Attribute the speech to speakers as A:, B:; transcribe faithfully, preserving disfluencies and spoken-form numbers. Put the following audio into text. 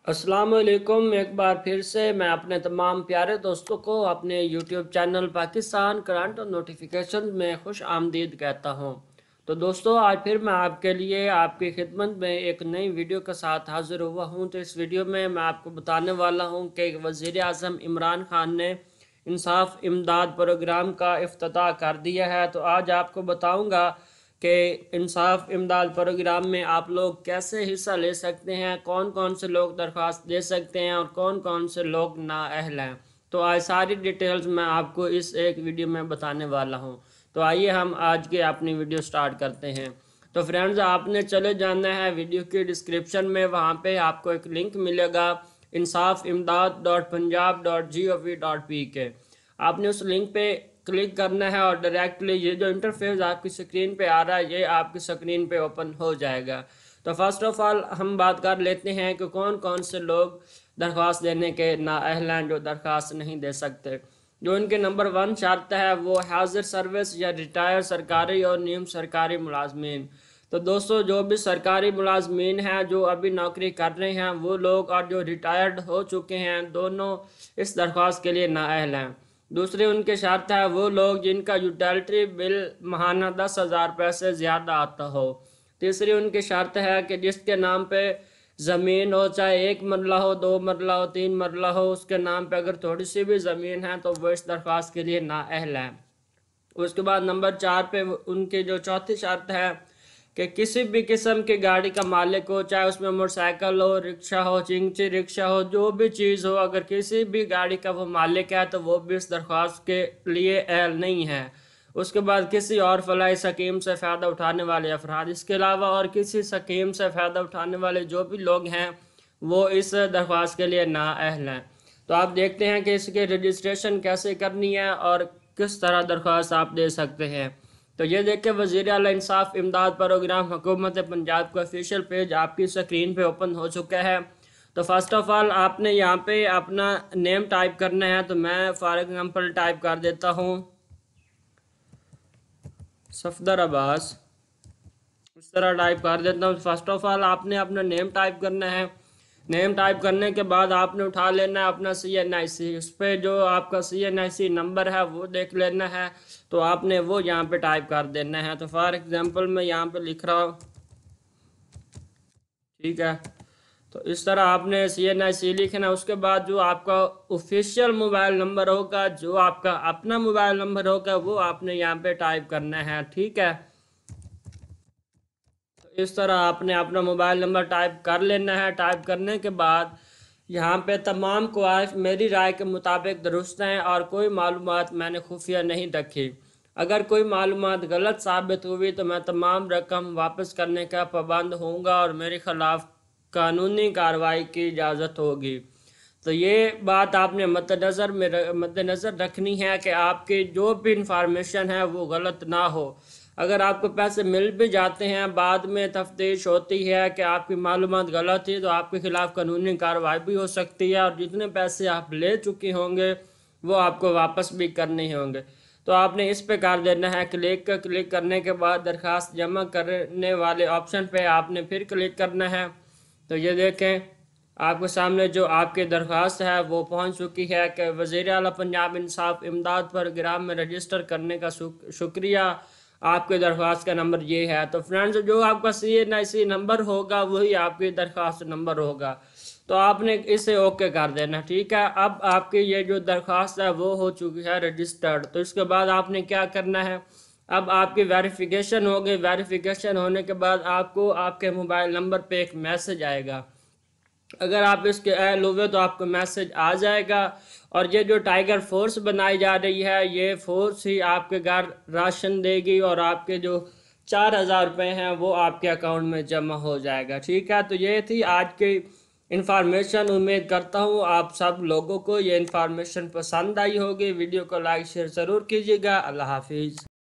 A: अस्सलाम वालेकुम। एक बार फिर से मैं अपने तमाम प्यारे दोस्तों को अपने यूट्यूब चैनल पाकिस्तान करंट और नोटिफिकेशन में खुश आमदीद कहता हूं। तो दोस्तों, आज फिर मैं आपके लिए आपकी खिदमत में एक नई वीडियो के साथ हाज़िर हुआ हूं। तो इस वीडियो में मैं आपको बताने वाला हूं कि वज़ीर आज़म इमरान खान ने इंसाफ इमदाद प्रोग्राम का इफ्तिताह कर दिया है। तो आज आपको बताऊँगा कि इंसाफ इमदाद प्रोग्राम में आप लोग कैसे हिस्सा ले सकते हैं, कौन कौन से लोग दरख्वास्त दे सकते हैं और कौन कौन से लोग नाअहल हैं। तो आज सारी डिटेल्स मैं आपको इस एक वीडियो में बताने वाला हूं। तो आइए हम आज की अपनी वीडियो स्टार्ट करते हैं। तो फ्रेंड्स, आपने चले जाना है वीडियो की डिस्क्रिप्शन में, वहाँ पे आपको एक लिंक मिलेगा Insaf Imdad dot Punjab dot G O V dot P K. आपने उस लिंक पे क्लिक करना है और डायरेक्टली ये जो इंटरफेस आपकी स्क्रीन पे आ रहा है ये आपकी स्क्रीन पे ओपन हो जाएगा। तो फर्स्ट ऑफ ऑल हम बात कर लेते हैं कि कौन कौन से लोग दरख्वास्त देने के नाअहल हैं, जो दरख्वास्त नहीं दे सकते। जो इनके नंबर वन शर्त है वो हाजिर सर्विस या रिटायर सरकारी और नीम सरकारी मुलाजमीन। तो दोस्तों, जो भी सरकारी मुलाजमीन हैं जो अभी नौकरी कर रहे हैं वो लोग, और जो रिटायर्ड हो चुके हैं, दोनों इस दरख्वास्त के लिए नाअहल हैं। दूसरी उनके शर्त है वो लोग जिनका यूटिलिटी बिल माहाना दस हज़ार रुपये से ज़्यादा आता हो। तीसरी उनकी शर्त है कि जिसके नाम पे ज़मीन हो, चाहे एक मरला हो, दो मरला हो, तीन मरला हो, उसके नाम पे अगर थोड़ी सी भी ज़मीन है तो वो इस दरख्वास्त के लिए नाअहल है। उसके बाद नंबर चार पे उनकी जो चौथी शर्त है कि किसी भी किस्म की गाड़ी का मालिक हो, चाहे उसमें मोटरसाइकिल हो, रिक्शा हो, चिंगची रिक्शा हो, जो भी चीज़ हो, अगर किसी भी गाड़ी का वो मालिक है तो वो भी इस दरख्वास्त के लिए अहल नहीं है। उसके बाद किसी और फलाही स्कीम से फ़ायदा उठाने वाले अफराद, इसके अलावा और किसी स्कीम से फ़ायदा उठाने वाले जो भी लोग हैं वो इस दरख्वास्त के लिए नाअहल हैं। तो आप देखते हैं कि इसके रजिस्ट्रेशन कैसे करनी है और किस तरह दरख्वास्त आप दे सकते हैं। तो ये देखें, वज़ीर आला इंसाफ इमदाद प्रोग्राम हुकूमत पंजाब का ऑफिशियल पेज आपकी स्क्रीन पे ओपन हो चुका है। तो फर्स्ट ऑफ ऑल आपने यहाँ पे अपना नेम टाइप करना है। तो मैं फॉर एग्जांपल टाइप कर देता हूँ सफदर अब्बास, इस तरह टाइप कर देता हूँ। फर्स्ट ऑफ ऑल आपने अपना नेम टाइप करना है। नेम टाइप करने के बाद आपने उठा लेना है अपना सी एन आई सी, उस पर जो आपका सी एन आई सी नंबर है वो देख लेना है। तो आपने वो यहाँ पे टाइप कर देना है। तो फॉर एग्जांपल मैं यहाँ पे लिख रहा हूँ, ठीक है। तो इस तरह आपने सी एन आई सी लिखना है। उसके बाद जो आपका ऑफिशियल मोबाइल नंबर होगा, जो आपका अपना मोबाइल नंबर होगा, वो आपने यहाँ पे टाइप करना है, ठीक है। तो इस तरह आपने अपना मोबाइल नंबर टाइप कर लेना है। टाइप करने के बाद यहाँ पे तमाम ख्वाहिश मेरी राय के मुताबिक दुरुस्त हैं और कोई मालूमात मैंने खुफिया नहीं रखी। अगर कोई मालूमात गलत साबित हुई तो मैं तमाम रकम वापस करने का पाबंद होऊंगा और मेरे खिलाफ कानूनी कार्रवाई की इजाज़त होगी। तो ये बात आपने मद्देनज़र में मद्देनज़र रखनी है कि आपकी जो भी इंफॉर्मेशन है वो गलत ना हो। अगर आपको पैसे मिल भी जाते हैं, बाद में तफ्तीश होती है कि आपकी मालूमात गलत थी, तो आपके खिलाफ कानूनी कार्रवाई भी हो सकती है और जितने पैसे आप ले चुके होंगे वो आपको वापस भी करने होंगे। तो आपने इस पे कर देना है क्लिक। क्लिक करने के बाद दरख्वास्त जमा करने वाले ऑप्शन पे आपने फिर क्लिक करना है। तो ये देखें, आपके सामने जो आपकी दरख्वास्त है वो पहुंच चुकी है कि वज़ीर आला पंजाब इंसाफ इमदाद प्रोग्राम में रजिस्टर करने का शुक्रिया, आपके दरख्वास्त का नंबर ये है। तो फ्रेंड्स, जो आपका सी एन आई सी नंबर होगा वही आपकी दरख्वास्त नंबर होगा। तो आपने इसे ओके कर देना, ठीक है। अब आपकी ये जो दरख्वास्त है वो हो चुकी है रजिस्टर्ड। तो इसके बाद आपने क्या करना है, अब आपकी वेरिफिकेशन हो गई। वेरिफिकेशन होने के बाद आपको आपके मोबाइल नंबर पे एक मैसेज आएगा। अगर आप इसके अहल हुए तो आपको मैसेज आ जाएगा। और ये जो टाइगर फोर्स बनाई जा रही है, ये फोर्स ही आपके घर राशन देगी और आपके जो चार हज़ार रुपये हैं वो आपके अकाउंट में जमा हो जाएगा, ठीक है। तो ये थी आज की इन्फॉर्मेशन। उम्मीद करता हूँ आप सब लोगों को ये इन्फॉर्मेशन पसंद आई होगी। वीडियो को लाइक शेयर ज़रूर कीजिएगा। अल्लाह हाफिज़।